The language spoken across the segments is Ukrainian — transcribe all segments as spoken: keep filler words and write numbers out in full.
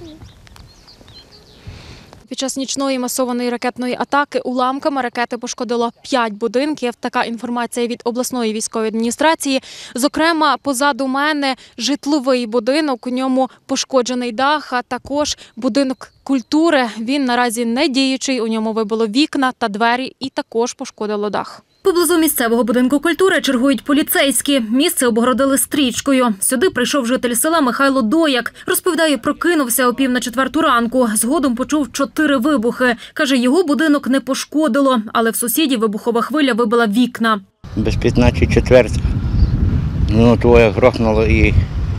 Під час нічної масованої ракетної атаки уламками ракети пошкодило п'ять будинків. Така інформація від обласної військової адміністрації. Зокрема, позаду мене житловий будинок, у ньому пошкоджений дах, а також будинок культури. Він наразі не діючий, у ньому вибило вікна та двері і також пошкодило дах. Поблизу місцевого будинку культури чергують поліцейські. Місце обгородили стрічкою. Сюди прийшов житель села Михайло Дояк. Розповідає, прокинувся о пів на четверту ранку. Згодом почув чотири вибухи. Каже, його будинок не пошкодило, але в сусідів вибухова хвиля вибила вікна. Без п'ятнадцять четверта. Ну, твоє грохнуло і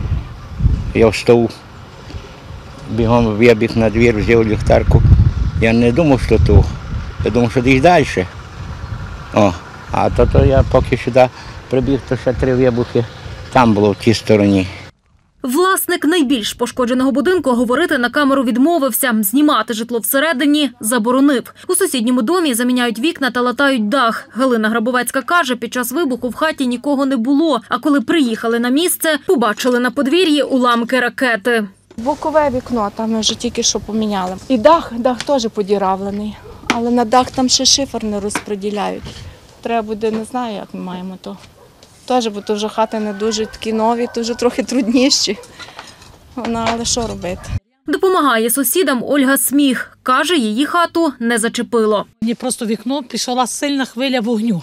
я встав. Бігом вибіг на двір, взяв ліхтарку. Я не думав, що то. Я думав, що десь далі. О. А то, то я поки сюди прибіг, то ще три вибухи там було в тій стороні. Власник найбільш пошкодженого будинку говорити на камеру відмовився. Знімати житло всередині заборонив. У сусідньому домі заміняють вікна та латають дах. Галина Грабовецька каже, під час вибуху в хаті нікого не було. А коли приїхали на місце, побачили на подвір'ї уламки ракети. Бокове вікно там ми вже тільки що поміняли. І дах, дах теж подіравлений. Але на дах там ще шифер не розподіляють. Треба буде, не знаю, як ми маємо то. Теж, бо то вже хати не дуже такі нові, то вже трохи трудніші. Вона, але що робити? Допомагає сусідам Ольга Сміх. Каже, її хату не зачепило. Мені просто в вікно пішла сильна хвиля вогню.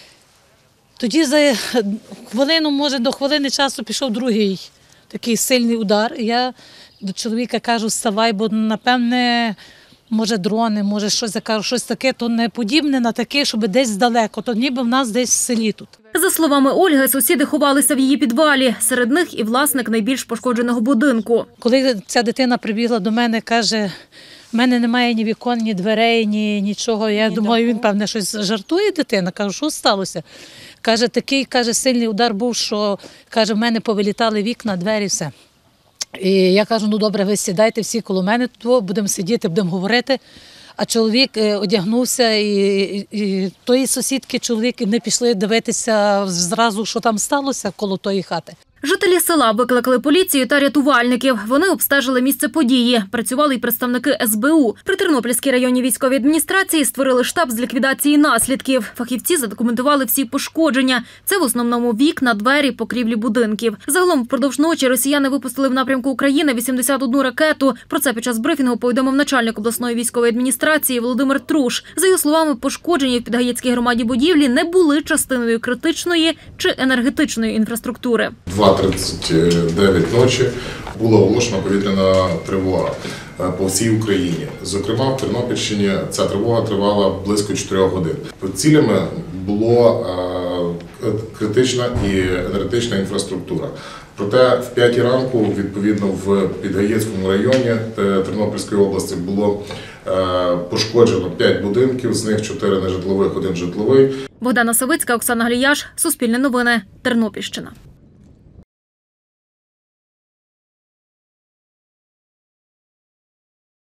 Тоді за хвилину, може до хвилини часу пішов другий такий сильний удар. Я до чоловіка кажу, вставай, бо напевне, може дрони, може щось, я кажу, щось таке, то не подібне на таке, щоб десь здалеко, то ніби в нас десь в селі тут. За словами Ольги, сусіди ховалися в її підвалі. Серед них і власник найбільш пошкодженого будинку. Коли ця дитина прибігла до мене, каже, в мене немає ні вікон, ні дверей, ні нічого. Я ні думаю, він, певне, щось жартує дитина. Кажу, що сталося? Каже, такий, каже, сильний удар був, що, каже, в мене повилітали вікна, двері, все. І я кажу, ну добре, ви сідайте всі коло мене, тут будемо сидіти, будемо говорити. А чоловік одягнувся, і, і, і тої сусідки чоловік не пішли дивитися зразу, що там сталося коло тої хати. Жителі села викликали поліцію та рятувальників. Вони обстежили місце події. Працювали й представники ес бе у. При Тернопільській районній військовій адміністрації створили штаб з ліквідації наслідків. Фахівці задокументували всі пошкодження. Це в основному вікна, двері, покрівлі будинків. Загалом впродовж ночі росіяни випустили в напрямку України вісімдесят одну ракету. Про це під час брифінгу повідомив начальник обласної військової адміністрації Володимир Труш. За його словами, пошкоджені в Підгаєцькій громаді будівлі не були частиною критичної чи енергетичної інфраструктури. два тридцять дев'ять ночі була оголошена повітряна тривога по всій Україні. Зокрема, в Тернопільщині ця тривога тривала близько чотирьох годин. Цілями була критична і енергетична інфраструктура. Проте в п'ятій ранку, відповідно, в Підгаєцькому районі Тернопільської області було пошкоджено п'ять будинків, з них чотири нежитлових, один житловий. Богдана Савицька, Оксана Гліяш, Суспільне новини, Тернопільщина.